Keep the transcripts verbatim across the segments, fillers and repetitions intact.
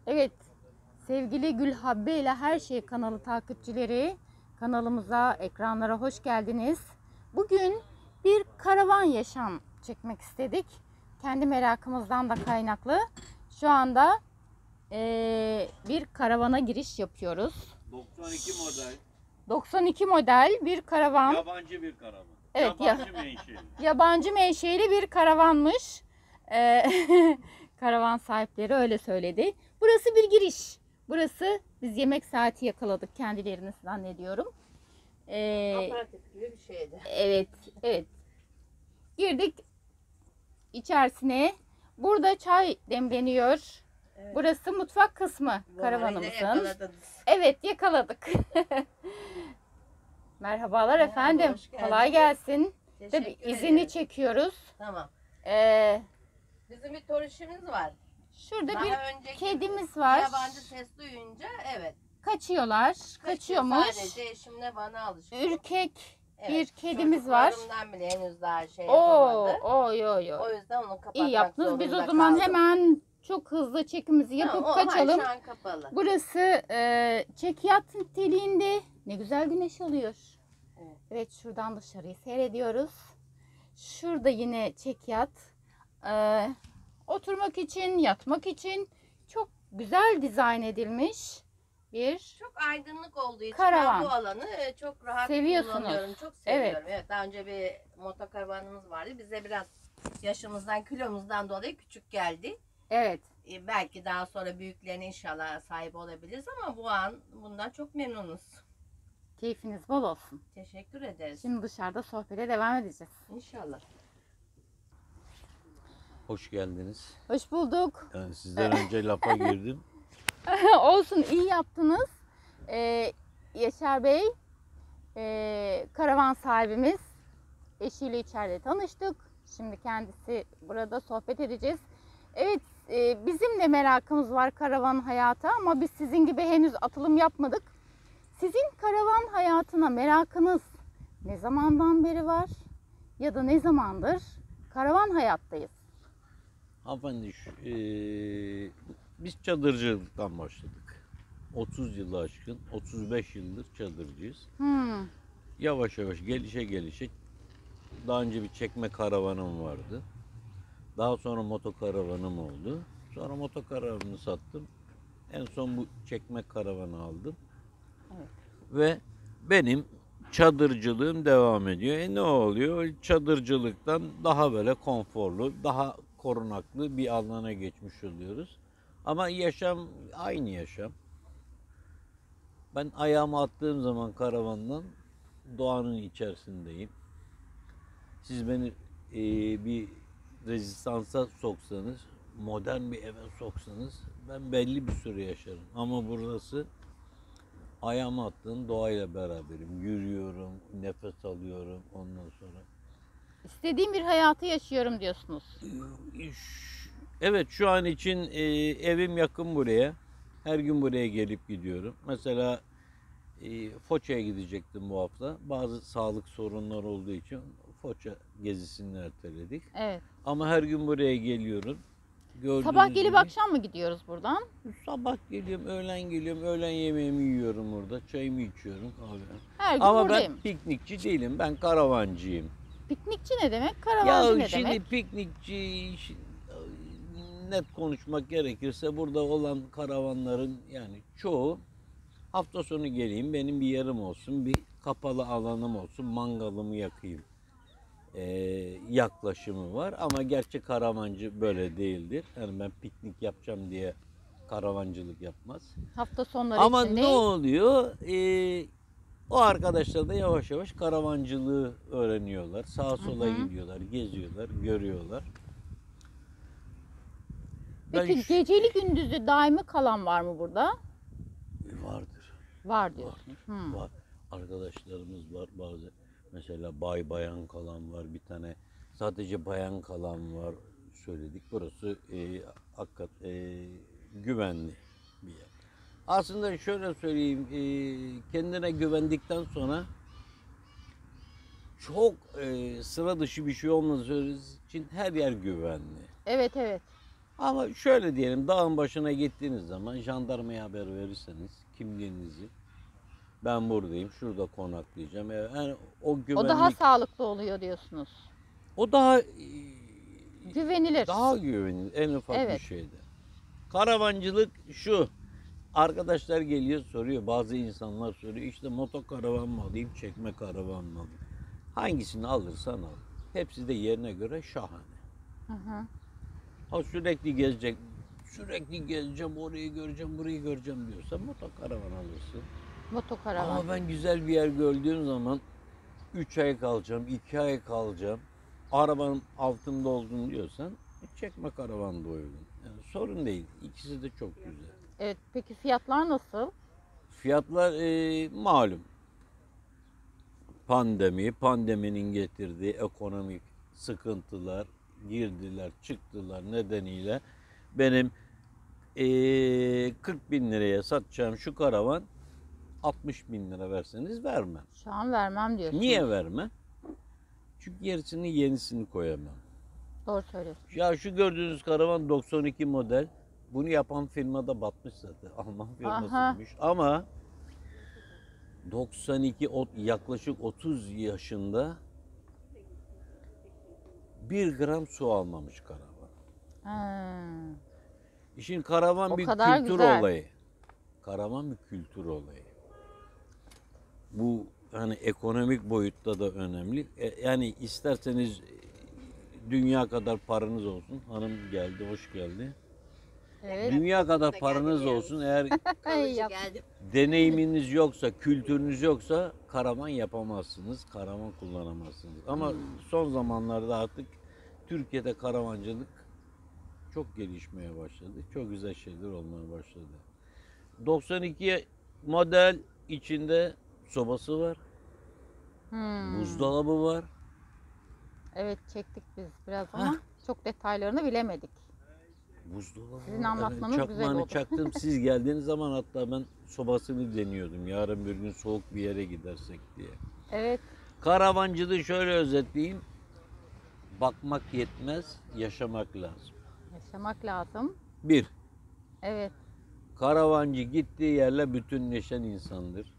Evet, sevgili Gülhabbe ile Her Şey kanalı takipçileri, kanalımıza, ekranlara hoş geldiniz. Bugün bir karavan yaşam çekmek istedik. Kendi merakımızdan da kaynaklı. Şu anda eee, bir karavana giriş yapıyoruz. doksan iki model. doksan iki model bir karavan. Yabancı bir karavan. Evet, Yabancı menşeli. Yabancı menşeli bir karavanmış. Eee, karavan sahipleri öyle söyledi. Burası bir giriş. Burası, biz yemek saati yakaladık kendilerini zannediyorum. Ee, Aparatif gibi bir şeydi. evet, evet. Girdik içerisine. Burada çay demleniyor. Evet. Burası mutfak kısmı Bu karavanımızın. arayı da yakaladınız. Evet, yakaladık. Merhabalar Merhaba, efendim. hoş geldiniz. Kolay gelsin. Tabii Teşekkür izini ederim. çekiyoruz. Tamam. Ee, Bizim bir torişimiz var. şurada Daha bir önceki kedimiz var. yabancı ses duyunca evet. Kaçıyorlar. Kaçıyormuş. Sadece eşimle bana alışık. Ürkek Evet, bir kedimiz var. çocuklarımdan bile henüz daha şey Oo, yapamadı. oy oy oy. O yüzden onu kapatmak İyi yaptınız. Biz o zorunda zaman kaldım. hemen çok hızlı çekimizi yapıp Tamam, o- hayır, kaçalım. şu an kapalı. Burası e, çekyat niteliğinde. Ne güzel güneş alıyor. Evet. Evet, şuradan dışarıyı seyrediyoruz. Şurada yine çekyat. E, oturmak için, yatmak için çok güzel dizayn edilmiş bir. Çok aydınlık olduğu için Karavan. ben bu alanı e, çok rahat Seviyorsunuz. kullanıyorum. Çok Evet. seviyorum. Evet. Daha önce bir motokaravanımız vardı. Bize biraz yaşımızdan, kilomuzdan dolayı küçük geldi. Evet. E, belki daha sonra büyüklerine inşallah sahip olabiliriz ama bu an bundan çok memnunuz. Keyfiniz bol olsun. Teşekkür ederiz. Şimdi dışarıda sohbete devam edeceğiz. İnşallah. Hoş geldiniz. Hoş bulduk. Yani sizden önce lafa girdim. Olsun, iyi yaptınız. Ee, Yaşar Bey, e, karavan sahibimiz. Eşiyle içeride tanıştık. Şimdi kendisi burada sohbet edeceğiz. Evet, e, bizim de merakımız var karavan hayata ama biz sizin gibi henüz atılım yapmadık. Sizin karavan hayatına merakınız ne zamandan beri var ya da ne zamandır karavan hayattayız? Hanımefendi şu, eee, biz çadırcılıktan başladık. otuz yılı aşkın, otuz beş yıldır çadırcıyız. Hmm, Yavaş yavaş gelişe gelişe daha önce bir çekme karavanım vardı. Daha sonra motokaravanım oldu. Sonra motokaravanı sattım. En son bu çekme karavanı aldım. Evet. Ve benim çadırcılığım devam ediyor. E ne oluyor? Çadırcılıktan daha böyle konforlu, daha korunaklı bir alana geçmiş oluyoruz. Ama yaşam aynı yaşam. Ben ayağımı attığım zaman karavandan doğanın içerisindeyim. Siz beni e, bir rezistansa soksanız, modern bir eve soksanız ben belli bir süre yaşarım. Ama burası ayağımı attığım doğayla beraberim. Yürüyorum, nefes alıyorum ondan sonra. istediğim bir hayatı yaşıyorum diyorsunuz. Evet, şu an için e, evim yakın buraya. Her gün buraya gelip gidiyorum. Mesela e, Foça'ya gidecektim bu hafta. Bazı sağlık sorunlar olduğu için Foça gezisini erteledik. Evet. Ama her gün buraya geliyorum. Gördüğünüz Sabah gelip gibi, akşam mı gidiyoruz buradan? sabah geliyorum, öğlen geliyorum, öğlen yemeğimi yiyorum burada, çayımı içiyorum, kahve. Her gün Ama buradayım. ben piknikçi değilim, ben karavancıyım. Piknikçi ne demek? Karavancı Ya ne şimdi demek? piknikçi, şi- net konuşmak gerekirse burada olan karavanların yani çoğu hafta sonu geleyim, benim bir yerim olsun, bir kapalı alanım olsun, mangalımı yakayım ee, yaklaşımı var. Ama gerçek karavancı böyle değildir. Yani ben piknik yapacağım diye karavancılık yapmaz. Hafta sonları Ama için ne değil. oluyor? Ee, o arkadaşlar da yavaş yavaş karavancılığı öğreniyorlar. Sağa sola Hı hı. gidiyorlar, geziyorlar, görüyorlar. Ben Peki şu- geceli gündüzü daimi kalan var mı burada? vardır. Var diyorsunuz. Hmm. Var. Arkadaşlarımız var bazı. Mesela bay bayan kalan var. Bir tane sadece bayan kalan var. Söyledik. Burası e, hakikat e, güvenli bir yer. Aslında şöyle söyleyeyim. E, kendine güvendikten sonra çok e, sıra dışı bir şey olmadığı için her yer güvenli. Evet evet. Ama şöyle diyelim, dağın başına gittiğiniz zaman jandarmaya haber verirseniz kimliğinizi, ben buradayım, şurada konaklayacağım. Yani o güvenlik, O daha sağlıklı oluyor diyorsunuz. o daha Güvenilir. daha güvenilir en ufak bir Evet. şeyde. Karavancılık şu. Arkadaşlar geliyor soruyor, bazı insanlar soruyor, işte motokaravan mı alayım, çekme karavan mı alayım? Hangisini alırsan al. Hepsi de yerine göre şahane. Hı hı. Ha sürekli gezecek, sürekli gezeceğim, orayı göreceğim, burayı göreceğim diyorsan motokaravan alırsın. Motokaravan. Ama ben güzel bir yer gördüğüm zaman üç ay kalacağım, iki ay kalacağım, arabanın altında oldum diyorsan çekme karavan da uygun. Yani sorun değil, ikisi de çok güzel. Evet. Peki fiyatlar nasıl? Fiyatlar e, malum. Pandemi, pandeminin getirdiği ekonomik sıkıntılar, girdiler, çıktılar nedeniyle benim e, kırk bin liraya satacağım şu karavan altmış bin lira verseniz vermem. Şu an vermem diyorsunuz. Niye vermem? Çünkü gerisini yenisini koyamam. Doğru söylüyorsunuz. Ya şu gördüğünüz karavan doksan iki model. Bunu yapan firma da batmış zaten. Alman firmasıymış. Ama doksan iki o- yaklaşık otuz yaşında bir gram su almamış karavan. Ha. İşin karavan O bir kadar kültür güzel. olayı. Karavan bir kültür olayı. Bu hani ekonomik boyutta da önemli. E, yani isterseniz dünya kadar paranız olsun. Hanım geldi, hoş geldi. Evet. Dünya kadar Da paranız geldik olsun. Eğer Kalıcı Yap. geldi. deneyiminiz yoksa, kültürünüz yoksa karavan yapamazsınız, karavan kullanamazsınız. Ama son zamanlarda artık Türkiye'de karavancılık çok gelişmeye başladı. Çok güzel şeyler olmaya başladı. doksan iki model içinde sobası var, Hmm. buzdolabı var. Evet çektik biz biraz ama çok detaylarını bilemedik. Buzdolabı Sizin var. anlatmanız Evet, güzel çakmağını oldu. çaktım. Siz geldiğiniz zaman hatta ben sobasını deniyordum. Yarın bir gün soğuk bir yere gidersek diye. Evet. Karavancılığı şöyle özetleyeyim. Bakmak yetmez, yaşamak lazım. Yaşamak lazım. Bir, Evet. karavancı gittiği yerle bütünleşen insandır.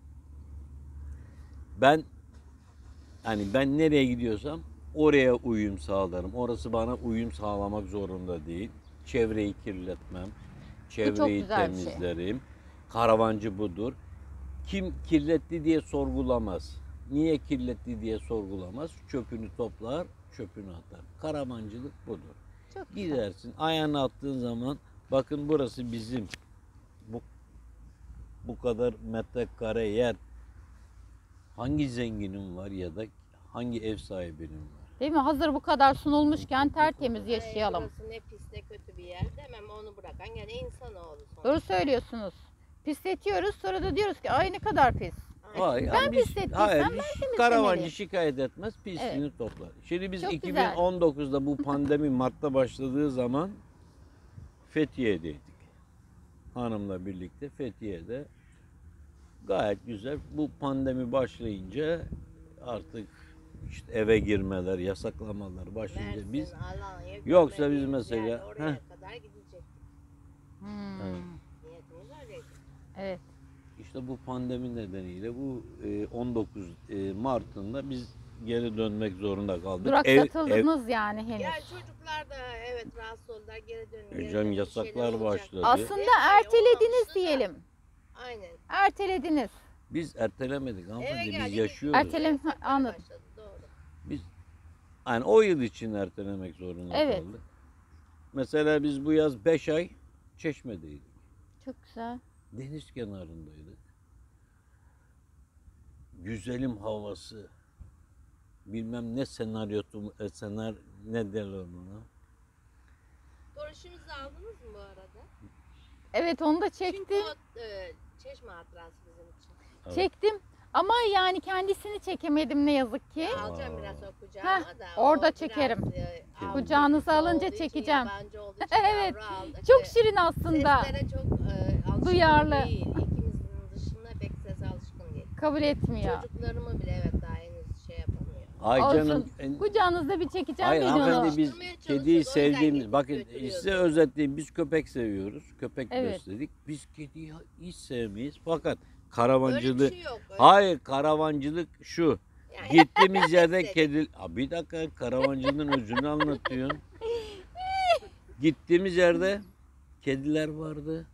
Ben, hani ben nereye gidiyorsam oraya uyum sağlarım. Orası bana uyum sağlamak zorunda değil. Çevreyi kirletmem, çevreyi güzel bir şey. temizlerim. Karavancı budur. Kim kirletti diye sorgulamaz. Niye kirletti diye sorgulamaz. Çöpünü toplar, çöpünü atar. Karavancılık budur. Çok güzel. Gidersin, ayağını attığın zaman bakın burası bizim. Bu bu kadar metrekare yer hangi zenginin var ya da hangi ev sahibinin var? Değil mi? Hazır bu kadar sunulmuşken tertemiz Ee, yaşayalım. Burası ne pis ne kötü bir yer. Demem onu bırakan gene insanoğlu sonuçta. Doğru söylüyorsunuz. Pisletiyoruz sonra da diyoruz ki ay ne kadar pis. Hayır, Ben yani biz- pislettiysem hayır, ben biz- temizlemeliyim. Karavancı şikayet etmez, pisliğini Evet. toplar. Şimdi biz Çok iki bin güzel. on dokuzda bu pandemi Mart'ta başladığı zaman Fethiye'deydik. Hanımla birlikte Fethiye'de gayet güzel. Bu pandemi başlayınca artık işte eve girmeler, yasaklamalar başlayınca Mersin, biz Alanya, Yoksa biz görmediğimiz mesela- yer, oraya Heh. kadar gidecektik. Hmm. Evet. Niyetimiz öyleydi. Evet. işte bu pandemi nedeniyle bu e, on dokuz e, Mart'ında biz geri dönmek zorunda kaldık. Duraksatıldınız yani henüz. Yani çocuklar da evet rahatsız oldular geri dönün. E geri canım, dönün, bir yasaklar şeyler olacak. başladı. Aslında Hep şey ertelediniz olmamıştı da. diyelim. Aynen. Ertelediniz. Biz ertelemedik Eve hanımefendi, biz geldik. yaşıyoruz. Ertele- Yasaklar anladım. başladı, doğru. Biz yani o yıl için ertelemek zorunda Evet. kaldık. Mesela biz bu yaz beş ay Çeşme'deydik. Çok güzel. Deniz kenarındaydık. Güzelim havası. Bilmem ne senaryotu, e, senar ne derler ona. Broşürünüzü aldınız mı bu arada? Evet onu da Çünkü çektim. o e, Çeşme hatırası bizim için. Evet. Çektim. Ama yani kendisini çekemedim ne yazık ki. Alacağım Aa. biraz o kucağıma Heh, da. orada o biraz, çekerim. e, Avrupa Kucağınıza olduğu alınca için, çekeceğim. yabancı olduğu için Evet. yavru aldık Çok ve şirin aslında. Seslere çok e, alışkın Duyarlı. değil. İkimizin dışında pek sese alışkın değil. Kabul etmiyor. Çocuklarımı bile evet daha henüz şey yapamıyor. Aycan'ın Olsun. en- Kucağınızda bir çekeceğim Hayır ben hanımefendi onu. biz Alıştırmaya kediyi çalışıyoruz, o yüzden sevdiğimiz, gidip bakın götürüyoruz. size özetleyeyim, biz köpek seviyoruz. Köpek Evet. besledik. Biz kediyi hiç sevmeyiz. Fakat Öyle karavancılık, bir şey yok. Öyle- hayır karavancılık şu. Yani Gittiğimiz yerde Besledik. kedi... Aa, bir dakika karavancılığın özünü anlatıyorum. Gittiğimiz yerde kediler vardı.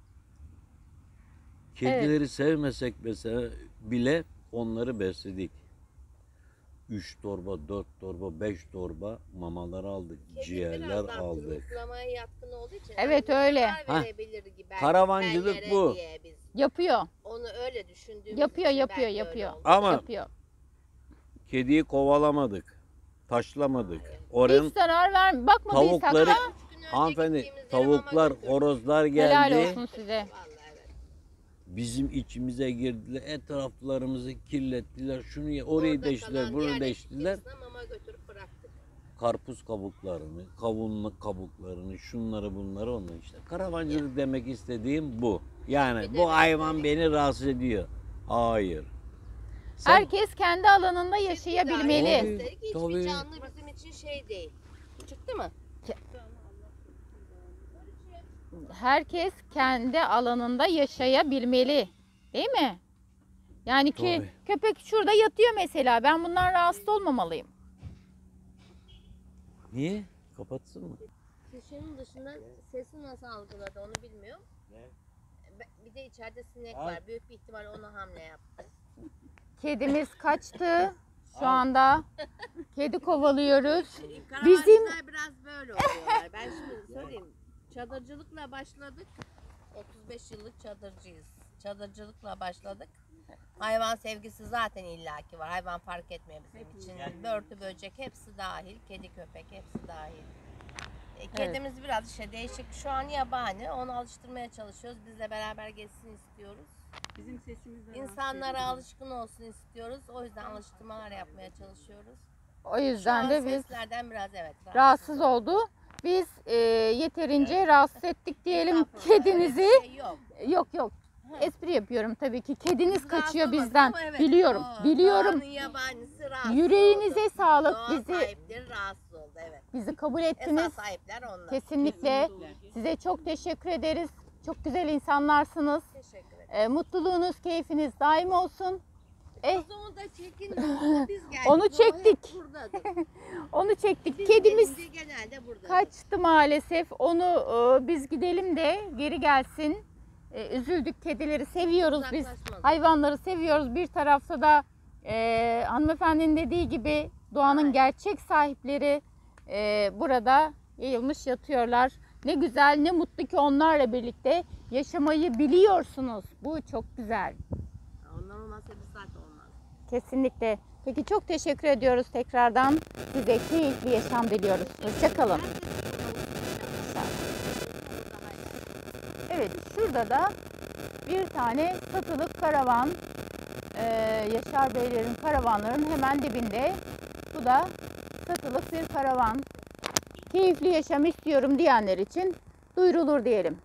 Kedileri sevmesek mesela bile onları besledik. Üç torba, dört torba, beş torba mamalar aldık, Kedi ciğerler biraz daha aldık. tırmıklamaya yatkın olduğu için Evet, hani öyle. zarar Hah. verebilir gibi belki Karavancılık bellere bu. diye biz Yapıyor. onu öyle düşündüğümüz Yapıyor, için yapıyor, belki öyle yapıyor. oldu. Ama Yapıyor. kediyi kovalamadık, taşlamadık. Hayır. Oranın Hiç zarar ver bakmadıysak tavukları- da Üç gün önce hanımefendi gittiğimizde mama tavuklar, götürdük. horozlar helal geldi. olsun size. Vallahi evet. Bizim içimize girdiler, etraflarımızı kirlettiler. Şunu ye- orayı Orada deştiler, kalan bunu diğer deştiler. ekipçisine mama götürüp bıraktık. Karpuz kabuklarını, kavunlu kabuklarını, şunları bunları ondan işte. Karavancılık demek istediğim bu. Yani Bir de bu hayvan besledik. beni rahatsız ediyor. Hayır. Sen Herkes kendi alanında yaşayabilmeli. Tabii, Üstelik hiçbir tabii. canlı bizim için şey değil. Çıktı mı? Herkes kendi alanında yaşayabilmeli. Değil mi? Yani ki Tabii. köpek şurada yatıyor mesela. Ben bundan rahatsız olmamalıyım. niye? Kapatsın mı? Kişinin dışında sesi nasıl algıladı onu bilmiyorum. Be- Bir de içeride sinek Al. var. Büyük bir ihtimal ona hamle yaptı. Kedimiz kaçtı. Şu anda kedi kovalıyoruz. Karavancılar Bizim- biraz böyle oluyorlar. Ben şimdi söyleyeyim. Çadırcılıkla başladık. otuz beş yıllık çadırcıyız. Çadırcılıkla başladık. Hayvan sevgisi zaten illaki var. Hayvan fark etmiyor bizim için. Börtü, böcek hepsi dahil. Kedi, köpek hepsi dahil. E, kedimiz biraz işte değişik. Şu an yabani. Onu alıştırmaya çalışıyoruz. Bizle beraber geçsin istiyoruz. Bizim sesimizden İnsanlara alışkın olsun istiyoruz. O yüzden alıştırmalar yapmaya çalışıyoruz. O Şu yüzden an de biz seslerden biraz evet rahatsız oldu. Biz e, yeterince rahatsız ettik diyelim Estağfurullah, kedinizi. öyle bir şey yok. Yok yok. Ha. Espri yapıyorum tabii ki. Kediniz Biz rahatsız kaçıyor olmadık bizden. ama evet, Biliyorum. o Biliyorum. doğanın yabanisi rahatsız Yüreğinize oldu. sağlık. Doğa Bizi sahipleri rahatsız oldu evet. bizi kabul ettiniz. Esas sahipler onlar. Kesinlikle. Size çok teşekkür ederiz. Çok güzel insanlarsınız. Teşekkür ederim. E, mutluluğunuz, keyfiniz daim olsun. Eh, Kuzumu da çekin. o Biz geldik. Onu o hep çektik. buradadır. onu çektik. Biz Kedimiz gelince genelde burada. kaçtı maalesef. Onu e, biz gidelim de geri gelsin. E, üzüldük. Kedileri seviyoruz biz. Hayvanları seviyoruz. Bir tarafta da e, hanımefendinin dediği gibi doğanın Aynen. gerçek sahipleri e, burada yayılmış yatıyorlar. Ne güzel, ne mutlu ki onlarla birlikte yaşamayı biliyorsunuz. Bu çok güzel. Onlar olmazsa bir saat olmaz. Kesinlikle. Peki çok teşekkür ediyoruz tekrardan. Size keyifli yaşam diliyoruz. Hoşçakalın. Evet, şurada da bir tane satılık karavan. Ee, Yaşar Beylerin karavanların hemen dibinde. Bu da satılık bir karavan. Keyifli yaşam istiyorum diyenler için duyurulur diyelim.